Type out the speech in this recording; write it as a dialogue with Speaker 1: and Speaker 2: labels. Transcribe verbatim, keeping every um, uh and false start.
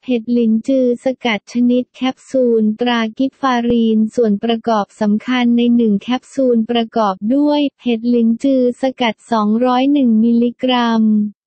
Speaker 1: ห็ดลิ้นจือสกัดชนิดแคปซูลตรากิฟฟารีนส่วนประกอบสำคัญในหนึ่งแคปซูลประกอบด้วยเห็ดลิ้นจือสกัดสองร้อยเอ็ดมิลลิกรัม